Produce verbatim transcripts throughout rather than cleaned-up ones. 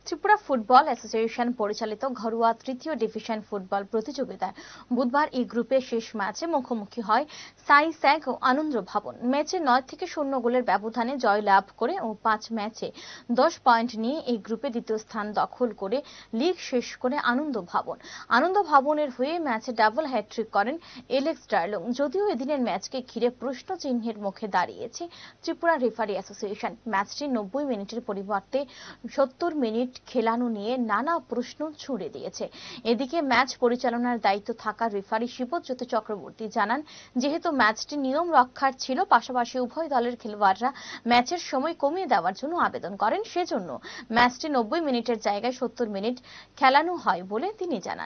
Tripura football association পরিচালিত ঘরোয়া তৃতীয় ডিভিশন ফুটবল প্রতিযোগিতায় বুধবার এই গ্রুপের শেষ ম্যাচে মুখোমুখি হয় সাই স্যাক ও আনন্দ ভবন। ম্যাচে নয় থেকে শূন্য গোলের ব্যবধানে জয় লাভ করে ও পাঁচ ম্যাচে দশ পয়েন্ট নিয়ে এই গ্রুপে দ্বিতীয় স্থান দখল করে লিগ শেষ করে আনন্দ ভবন। আনন্দ ভবনের হয়ে ম্যাচে ডাবল হ্যাট্রিক করেন এলেক্স ডার্লং। যদিও এদিনের ম্যাচকে ঘিরে প্রশ্ন চিহ্নের মুখে দাঁড়িয়েছে ত্রিপুরা রেফারি অ্যাসোসিয়েশন। ম্যাচটি নব্বই মিনিটের পরিবর্তে সত্তর মিনিট খেলানো নিয়ে নানা প্রশ্ন ছুড়ে দিয়েছে। এদিকে ম্যাচ পরিচালনার দায়িত্ব থাকা রেফারি শিবজ্যোতি চক্রবর্তী জানান, যেহেতু ম্যাচটি নিয়ম রক্ষার ছিল, পাশাপাশি উভয় দলের খেলোয়াড়রা ম্যাচের সময় কমিয়ে দেওয়ার জন্য আবেদন করেন, সেজন্য ম্যাচটি নব্বই মিনিটের জায়গায় সত্তর মিনিট খেলানো হয় বলে তিনি জানান।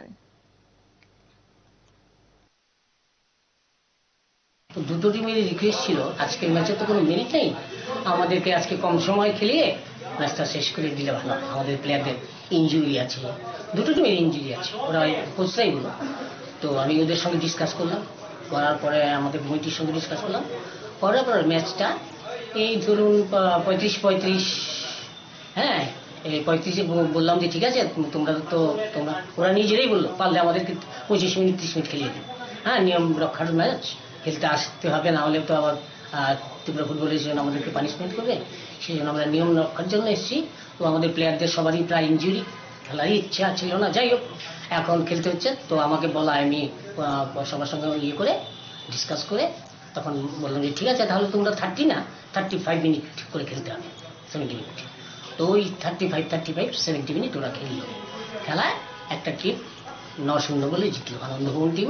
দুটো টিমের রিকোয়েস্ট ছিল, আজকের ম্যাচে তো কোনো মেরিট নেই, আমাদেরকে আজকে কম সময় খেলিয়ে ম্যাচটা শেষ করে দিলে ভালো হয়। আমাদের প্লেয়ারদের ইনজুরি আছে, দুটো টিমের ইনজুরি আছে, ওরা কোচরাই বলল। তো আমি ওদের সঙ্গে ডিসকাস করলাম, করার পরে আমাদের কমিটির সঙ্গে ডিসকাস করলাম, করার পর ম্যাচটা এই ধরুন পঁয়ত্রিশ পঁয়ত্রিশ হ্যাঁ এই পঁয়ত্রিশে বললাম যে ঠিক আছে তোমরা তো তোমরা ওরা নিজেরাই বললো পারলে আমাদেরকে পঁচিশ মিনিট ত্রিশ মিনিট খেলিয়ে দিই। হ্যাঁ, নিয়ম রক্ষার ম্যাচ, খেলতে আসতে হবে, না হলে তো আবার ত্রিপুরা ফুটবল অ্যাসোসিয়েশন আমাদেরকে পানিশমেন্ট করবে। সেই জন্য আমরা নিয়ম রক্ষার জন্য এসেছি। তো আমাদের প্লেয়ারদের সবারই প্রায় ইনজুরি, খেলারই ইচ্ছা ছিল না, যাই হোক এখন খেলতে হচ্ছে। তো আমাকে বলা, আমি সবার সঙ্গে ইয়ে করে ডিসকাস করে তখন বললাম যে ঠিক আছে তাহলে তোমরা থার্টি না থার্টি ফাইভ মিনিট করে খেলতে হবে, সেভেন্টি মিনিট। তো ওই thirty five thirty five seventy minute ওরা খেলল। খেলায় একটা টিম ন শূন্য বলে জিতল, আনন্দভবন টিম।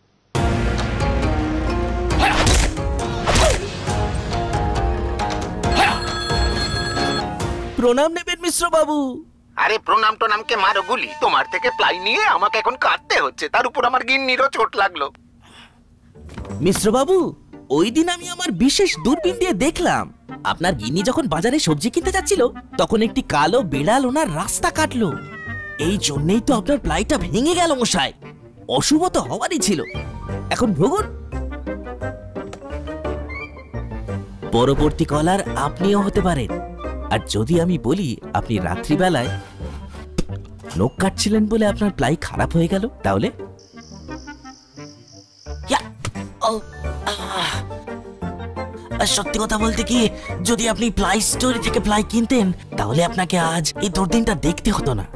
প্রণাম নেবেন মিশ্র বাবু। আরে প্রণাম টনামকে মারো গুলি, তোমার থেকে প্লাই নিয়ে আমাকে এখন কাটতে হচ্ছে, তার উপর আমার গিন্নিরও চোট লাগলো। মিশ্র বাবু, ওই দিন আমি আমার বিশেষ দূরবীন দিয়ে দেখলাম আপনার গিন্নি যখন বাজারে সবজি কিনতে যাচ্ছিল তখন একটি কালো বিড়াল ওনার রাস্তা কাটলো। এই জন্যই তো আপনার প্লাইটা ভেঙে গেল মশাই। অশুভ তো হওয়ারই ছিল। এখন ভোগুন। পরবর্তী কলার আপনিও হতে পারেন। আর যদি আমি বলি আপনি রাত্রিবেলায় নখ কাটছিলেন বলে আপনার প্লাই খারাপ হয়ে গেল, তাহলে সত্যি কথা বলতে কি, যদি আপনি প্লাই স্টোরি থেকে প্লাই কিনতেন তাহলে আপনাকে আজ এই দুর্দিনটা দেখতে হতো না।